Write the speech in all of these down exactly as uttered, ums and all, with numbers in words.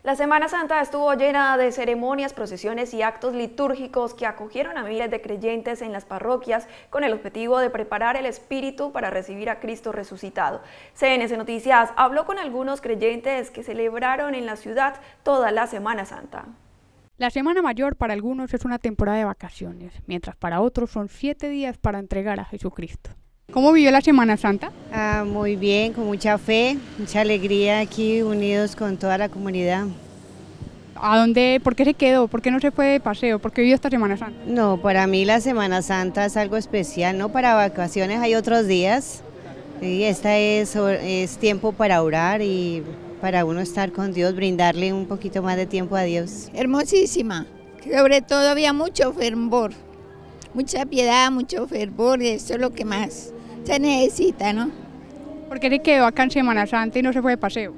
La Semana Santa estuvo llena de ceremonias, procesiones y actos litúrgicos que acogieron a miles de creyentes en las parroquias con el objetivo de preparar el espíritu para recibir a Cristo resucitado. C N C Noticias habló con algunos creyentes que celebraron en la ciudad toda la Semana Santa. La Semana Mayor para algunos es una temporada de vacaciones, mientras para otros son siete días para entregar a Jesucristo. ¿Cómo vivió la Semana Santa? Ah, muy bien, con mucha fe, mucha alegría aquí, unidos con toda la comunidad. ¿A dónde, por qué se quedó? ¿Por qué no se fue de paseo? ¿Por qué vivió esta Semana Santa? No, para mí la Semana Santa es algo especial, ¿no? Para vacaciones hay otros días, y esta es, es tiempo para orar y para uno estar con Dios, brindarle un poquito más de tiempo a Dios. Hermosísima, sobre todo había mucho fervor, mucha piedad, mucho fervor, eso es lo que más se necesita, ¿no? ¿Por qué se quedó acá en Semana Santa y no se fue de paseo?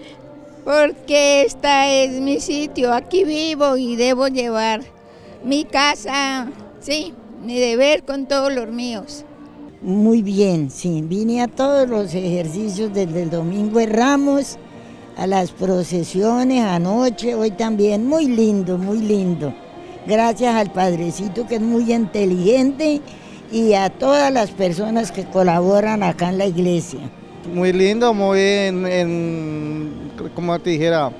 Porque este es mi sitio, aquí vivo y debo llevar mi casa, sí, mi deber con todos los míos. Muy bien, sí, vine a todos los ejercicios desde el domingo de Ramos, a las procesiones, anoche, hoy también, muy lindo, muy lindo. Gracias al Padrecito que es muy inteligente y a todas las personas que colaboran acá en la iglesia. Muy lindo, muy en, en como te dijera,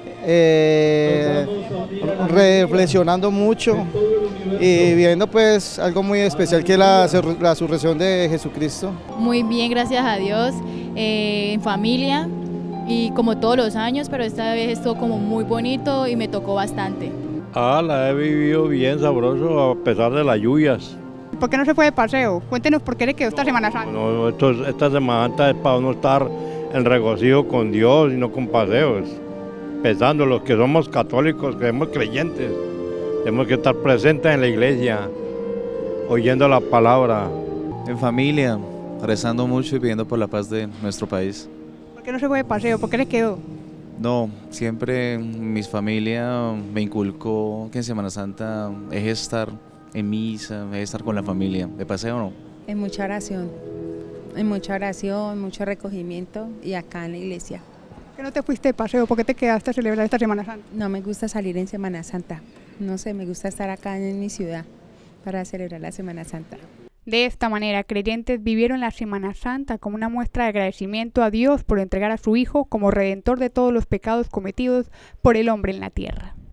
eh, reflexionando mucho y viendo pues algo muy especial que es la, la resurrección de Jesucristo. Muy bien, gracias a Dios, eh, en familia y como todos los años, pero esta vez estuvo como muy bonito y me tocó bastante. Ah, la he vivido bien sabroso a pesar de las lluvias. ¿Por qué no se fue de paseo? Cuéntenos por qué le quedó esta Semana Santa. No, esto, esta Semana Santa es para uno estar en regocijo con Dios y no con paseos. Pensando los que somos católicos, que somos creyentes, tenemos que estar presentes en la iglesia, oyendo la palabra. En familia, rezando mucho y pidiendo por la paz de nuestro país. ¿Por qué no se fue de paseo? ¿Por qué le quedó? No, siempre mi familia me inculcó que en Semana Santa es estar en misa, es estar con la familia. ¿De paseo no? En mucha oración, en mucha oración, mucho recogimiento y acá en la iglesia. ¿Por qué no te fuiste de paseo? ¿Por qué te quedaste a celebrar esta Semana Santa? No me gusta salir en Semana Santa, no sé, me gusta estar acá en mi ciudad para celebrar la Semana Santa. De esta manera, creyentes vivieron la Semana Santa como una muestra de agradecimiento a Dios por entregar a su Hijo como redentor de todos los pecados cometidos por el hombre en la tierra.